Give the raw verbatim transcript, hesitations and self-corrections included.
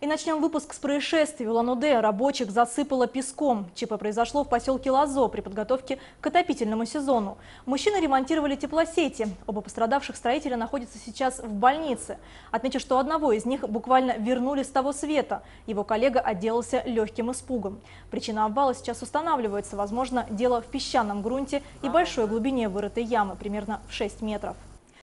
И начнем выпуск с происшествия. В Улан-Удэ рабочих засыпало песком. ЧП произошло в поселке Лазо при подготовке к отопительному сезону. Мужчины ремонтировали теплосети. Оба пострадавших строителя находятся сейчас в больнице. Отмечу, что одного из них буквально вернули с того света. Его коллега отделался легким испугом. Причина обвала сейчас устанавливается. Возможно, дело в песчаном грунте и большой глубине вырытой ямы, примерно в шесть метров.